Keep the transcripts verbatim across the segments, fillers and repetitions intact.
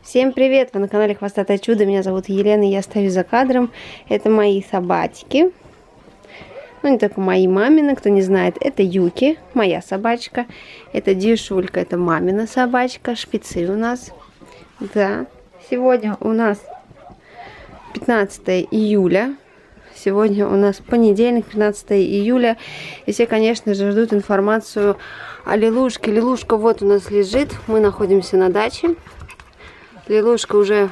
Всем привет! Вы на канале Хвостатое Чудо. Меня зовут Елена, и я стою за кадром. Это мои собачки. Ну, не только мои, мамины. Кто не знает, это Юки, моя собачка. Это Дишулька, это мамина собачка. Шпицы у нас. Да. Сегодня у нас пятнадцатое июля. Сегодня у нас понедельник, пятнадцатое июля. И все, конечно же, ждут информацию о Лилушке. Лилушка вот у нас лежит. Мы находимся на даче. Лилушка уже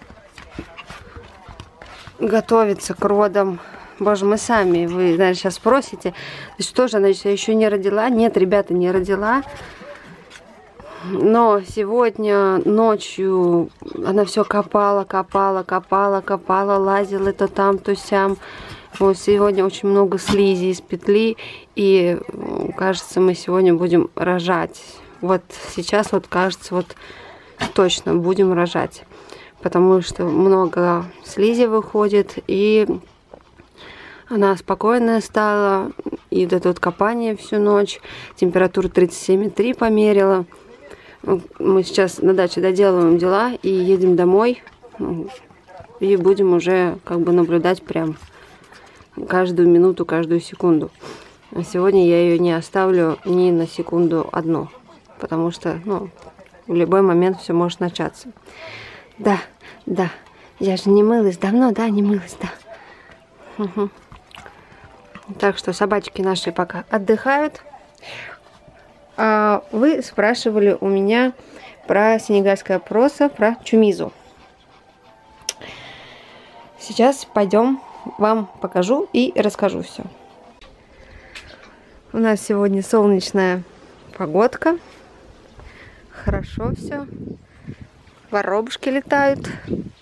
готовится к родам. Боже, мы сами, вы, наверное, сейчас спросите, что же она еще не родила? Нет, ребята, не родила. Но сегодня ночью она все копала, копала, копала, копала, лазила то там, то сям. Вот сегодня очень много слизи из петли, и кажется, мы сегодня будем рожать. Вот сейчас вот кажется, вот точно будем рожать, потому что много слизи выходит, и она спокойная стала, и вот это вот копание всю ночь, температура тридцать семь и три померила. Мы сейчас на даче доделываем дела и едем домой, и будем уже как бы наблюдать прям каждую минуту, каждую секунду. А сегодня я ее не оставлю ни на секунду одну, потому что, ну, в любой момент все может начаться. Да, да. Я же не мылась давно, да, не мылась, да. Угу. Так что собачки наши пока отдыхают. А вы спрашивали у меня про сенегальское просо, про чумизу. Сейчас пойдем, вам покажу и расскажу все. У нас сегодня солнечная погодка. Хорошо все. Воробушки летают.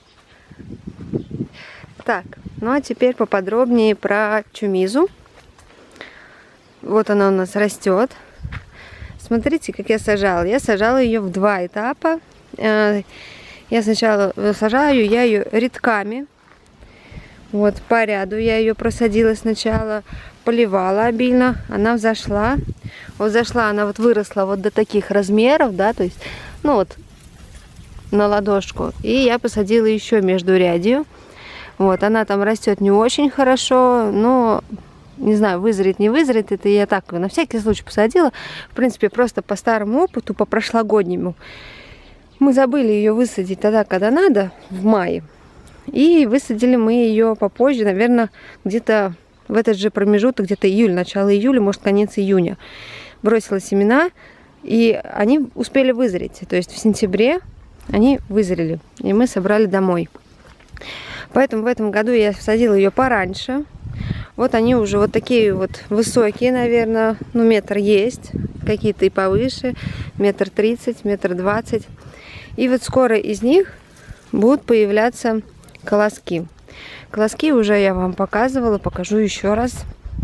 Так, ну а теперь поподробнее про чумизу. Вот она у нас растет. Смотрите, как я сажала. Я сажала ее в два этапа. Я сначала сажаю я ее рядками. Вот по ряду я ее просадила сначала, поливала обильно, она взошла. Вот зашла, она вот выросла вот до таких размеров, да, то есть, ну вот, на ладошку. И я посадила еще между рядью. Вот, она там растет не очень хорошо, но, не знаю, вызреет, не вызреет, это я так, на всякий случай посадила. В принципе, просто по старому опыту, по прошлогоднему. Мы забыли ее высадить тогда, когда надо, в мае. И высадили мы ее попозже, наверное, где-то в этот же промежуток, где-то июль, начало июля, может, конец июня. Бросила семена, и они успели вызреть. То есть в сентябре они вызрели, и мы собрали домой. Поэтому в этом году я садила ее пораньше. Вот они уже вот такие вот высокие, наверное, ну метр есть, какие-то и повыше, метр тридцать, метр двадцать. И вот скоро из них будут появляться колоски. Колоски уже я вам показывала, покажу еще раз.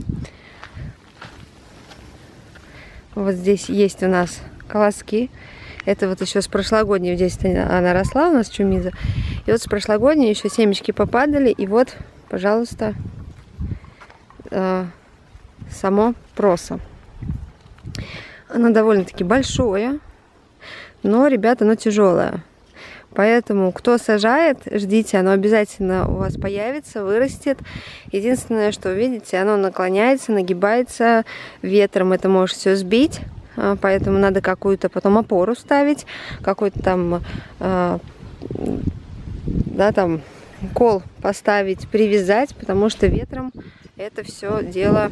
Вот здесь есть у нас колоски. Это вот еще с прошлогодней, здесь она росла у нас, чумиза. И вот с прошлогодней еще семечки попадали. И вот, пожалуйста, э, само просо. Оно довольно-таки большое, но, ребята, оно тяжелое. Поэтому, кто сажает, ждите, оно обязательно у вас появится, вырастет. Единственное, что, видите, оно наклоняется, нагибается, ветром это может все сбить. Поэтому надо какую-то потом опору ставить, какой-то там, э, да, там кол поставить, привязать, потому что ветром это все дело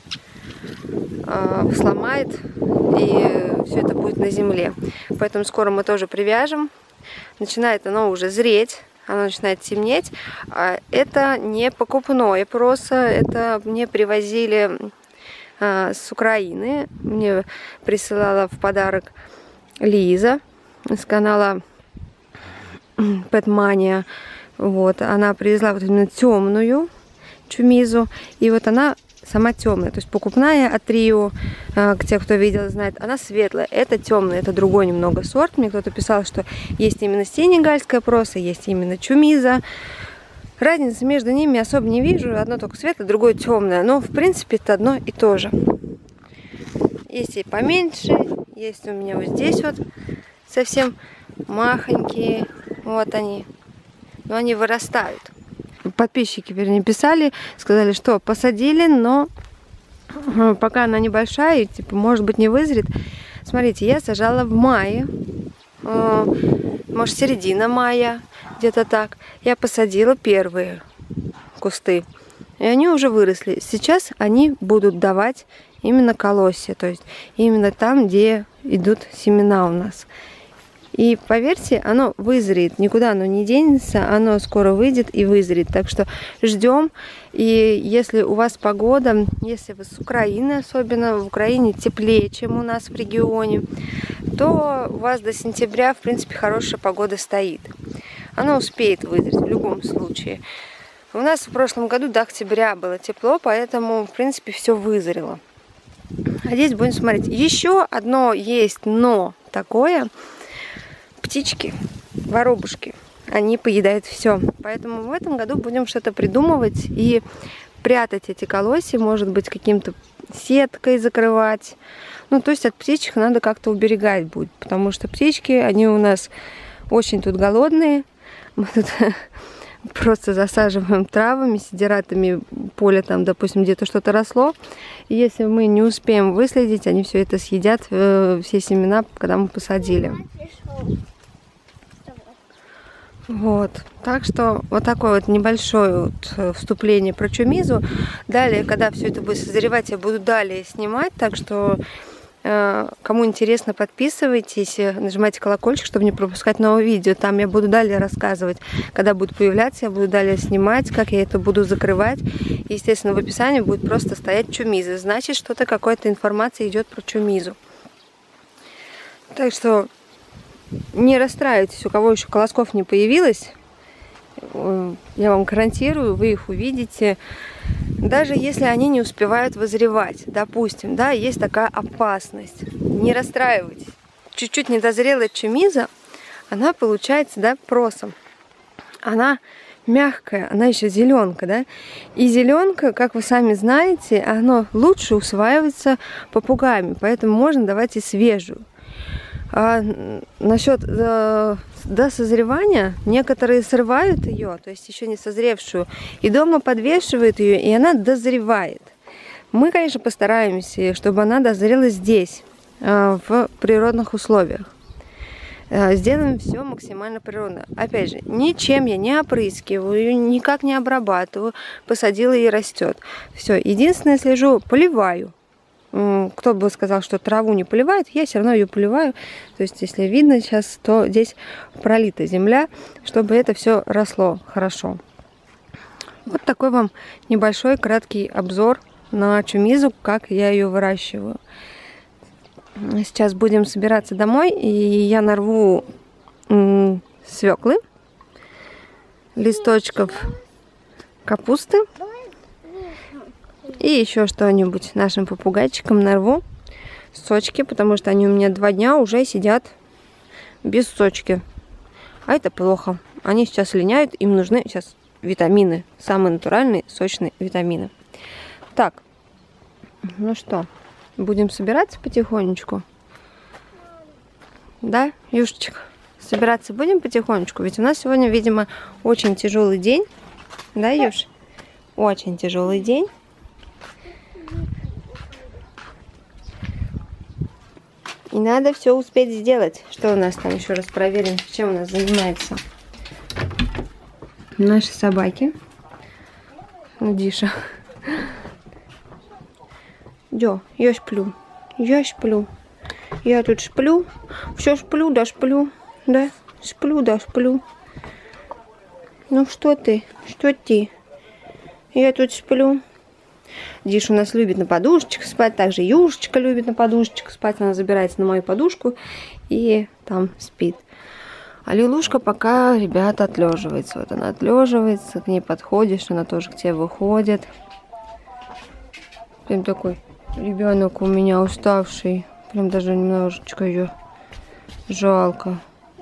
э, сломает, и все это будет на земле. Поэтому скоро мы тоже привяжем. Начинает оно уже зреть, оно начинает темнеть. Это не покупное просо, это мне привозили а, с Украины. Мне присылала в подарок Лиза с канала Petmania. Вот, она привезла вот именно темную чумизу, и вот она сама темная, то есть покупная от Рио, те, кто видел, знает, она светлая, это темная, это другой немного сорт. Мне кто-то писал, что есть именно сенегальская просо, есть именно чумиза. Разницы между ними особо не вижу, одно только светлое, другое темное, но в принципе это одно и то же. Есть и поменьше, есть у меня вот здесь вот совсем махонькие, Вот они. Но они вырастают. Подписчики, вернее, писали, сказали, что посадили, но пока она небольшая, типа, может быть, не вызрет. Смотрите, я сажала в мае, может, середина мая, где-то так. Я посадила первые кусты, и они уже выросли. Сейчас они будут давать именно колосья, то есть именно там, где идут семена у нас. И поверьте, оно вызреет, никуда оно не денется, оно скоро выйдет и вызреет. Так что ждем. И если у вас погода, если вы с Украины, особенно в Украине теплее, чем у нас в регионе, то у вас до сентября, в принципе, хорошая погода стоит. Оно успеет вызреть в любом случае. У нас в прошлом году до октября было тепло, поэтому, в принципе, все вызрело. А здесь будем смотреть. Еще одно есть но такое. Птички, воробушки, они поедают все. Поэтому в этом году будем что-то придумывать и прятать эти колосья, может быть, каким-то сеткой закрывать. Ну, то есть от птичек надо как-то уберегать будет, потому что птички, они у нас очень тут голодные. Мы тут просто засаживаем травами, сидератами, поле там, допустим, где-то что-то росло. И если мы не успеем выследить, они все это съедят, все семена, когда мы посадили. Вот, так что вот такое вот небольшое вот вступление про чумизу. Далее, когда все это будет созревать, я буду далее снимать, так что э, кому интересно, подписывайтесь, нажимайте колокольчик, чтобы не пропускать новые видео. Там я буду далее рассказывать, когда будут появляться, я буду далее снимать, как я это буду закрывать. И, естественно, в описании будет просто стоять чумиза, значит, что-то, какая-то информация идет про чумизу. Так что не расстраивайтесь, у кого еще колосков не появилось, я вам гарантирую, вы их увидите, даже если они не успевают вызревать, допустим, да, есть такая опасность, не расстраивайтесь, чуть-чуть недозрелая чумиза, она получается, да, просом, она мягкая, она еще зеленка, да, и зеленка, как вы сами знаете, она лучше усваивается попугаями, поэтому можно давать и свежую. А насчет э, до созревания некоторые срывают ее, то есть еще не созревшую, и дома подвешивают ее, и она дозревает. Мы, конечно, постараемся, чтобы она дозрела здесь, э, в природных условиях. Э, сделаем все максимально природно. Опять же, ничем я не опрыскиваю, никак не обрабатываю, посадила и растет. Все, единственное, слежу, поливаю. Кто бы сказал, что траву не поливает, я все равно ее поливаю. То есть, если видно сейчас, то здесь пролита земля, чтобы это все росло хорошо. Вот такой вам небольшой краткий обзор на чумизу, как я ее выращиваю. Сейчас будем собираться домой, и я нарву свеклы, листочков капусты. И еще что-нибудь нашим попугайчикам нарву сочки, потому что они у меня два дня уже сидят без сочки. А это плохо. Они сейчас линяют, им нужны сейчас витамины. Самые натуральные, сочные витамины. Так, ну что, будем собираться потихонечку? Да, Юшечка? Собираться будем потихонечку? Ведь у нас сегодня, видимо, очень тяжелый день. Да, Юш? Очень тяжелый день. И надо все успеть сделать. Что у нас там, еще раз проверим, чем у нас занимается наши собаки. Ну, Диша. Дё, я сплю. Я сплю. Я тут сплю. Все сплю, да сплю. Да, сплю, да сплю. Ну что ты? Что ты? Я тут сплю. Диш у нас любит на подушечках спать, также Юшечка любит на подушечках спать. Она забирается на мою подушку и там спит. А Лилушка пока, ребята, отлеживается. Вот она отлеживается, к ней подходишь, она тоже к тебе выходит. Прям такой ребенок у меня уставший. Прям даже немножечко ее жалко.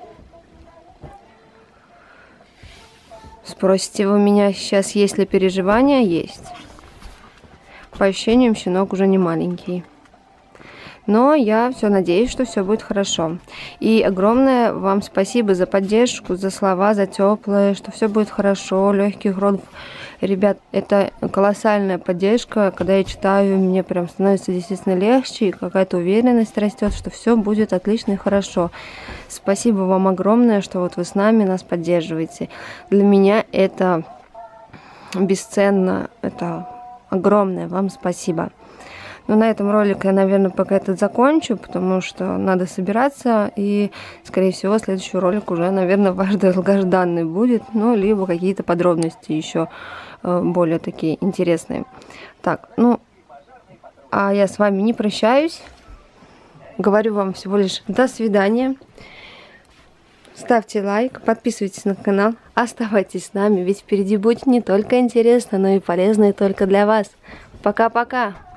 Спросите вы меня сейчас, есть ли переживания? Есть. По ощущениям, щенок уже не маленький. Но я все надеюсь, что все будет хорошо. И огромное вам спасибо за поддержку, за слова, за теплые, что все будет хорошо, легких родов. Ребят, это колоссальная поддержка. Когда я читаю, мне прям становится действительно легче, и какая-то уверенность растет, что все будет отлично и хорошо. Спасибо вам огромное, что вот вы с нами, нас поддерживаете. Для меня это бесценно, это огромное вам спасибо. Но на этом ролик я, наверное, пока этот закончу, потому что надо собираться, и, скорее всего, следующий ролик уже, наверное, ваш долгожданный будет, ну, либо какие-то подробности еще более такие интересные. Так, ну, а я с вами не прощаюсь, говорю вам всего лишь до свидания. Ставьте лайк, подписывайтесь на канал, оставайтесь с нами, ведь впереди будет не только интересно, но и полезно и только для вас. Пока-пока!